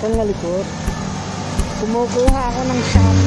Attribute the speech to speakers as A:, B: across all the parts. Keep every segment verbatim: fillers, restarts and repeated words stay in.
A: Saan malikot? Kumukuha ako ng shop.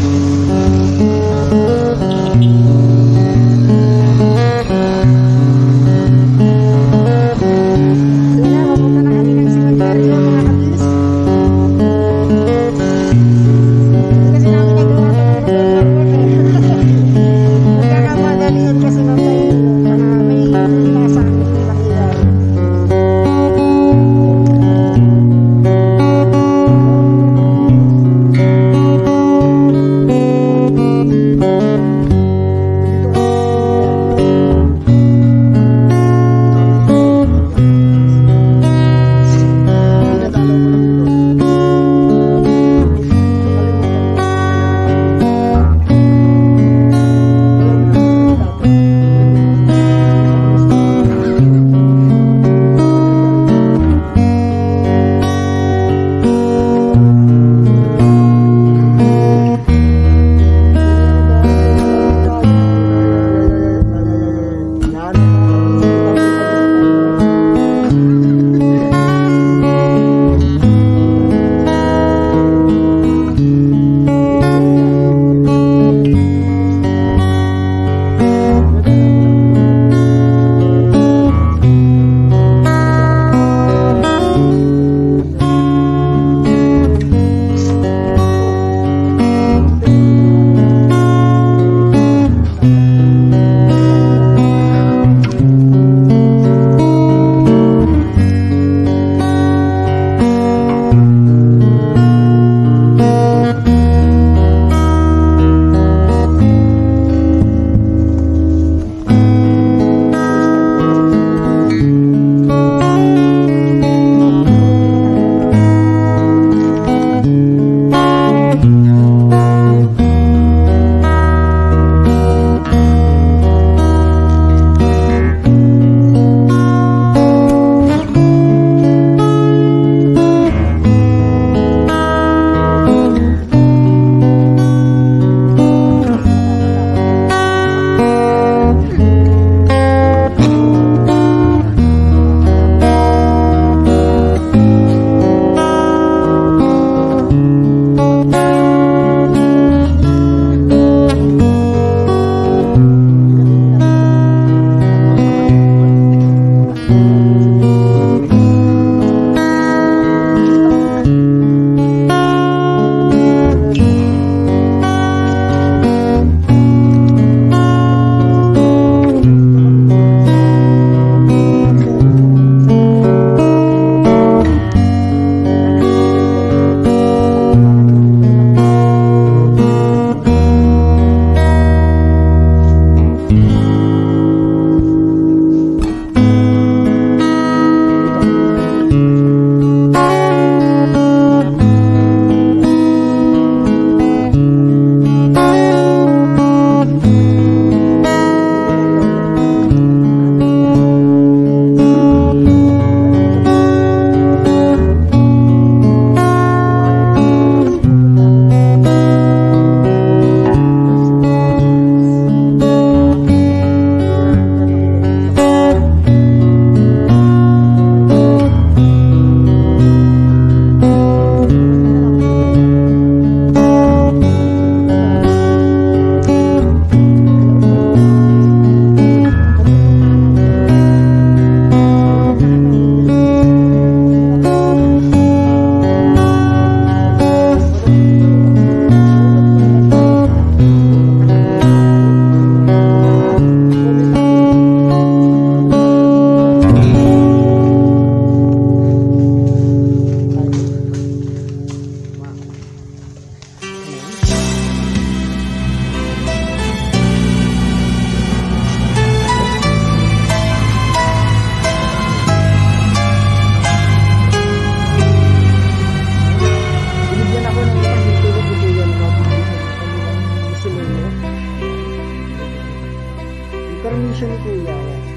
A: permission ni Kuya.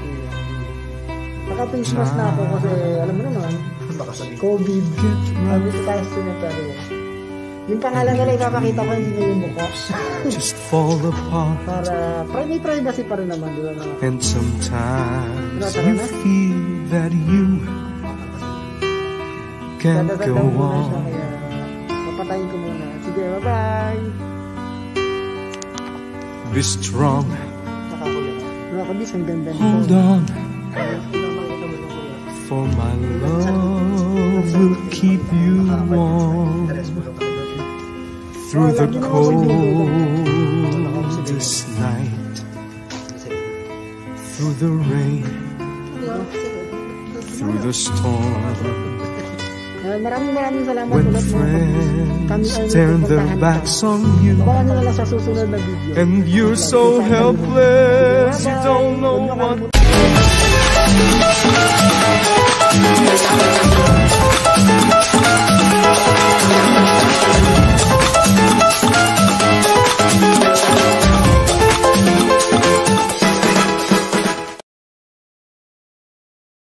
A: Naka-face mask na ako kasi alam mo naman, COVID. Sabi ko tayo sinatari. Yung pangalan nila ipapakita ko, hindi na yung mukha.
B: Just fall apart.
A: Para, para may privacy pa rin naman. Diba, na,
B: and sometimes you feel that you can't go on.
A: papatayin ko muna. Sige, bye-bye.
B: Be strong.
A: Mga kabis, ang ganda nito.
B: Hold on. For my love will keep you warm through the coldest night, through the rain, through the storm.
A: Maraming maraming salamat
B: When
A: ulit, mga
B: friends
A: kabis.
B: turn their backs on you
A: Abangan nyo na lang sa susunod na video.
B: and you're so helpless, you don't know what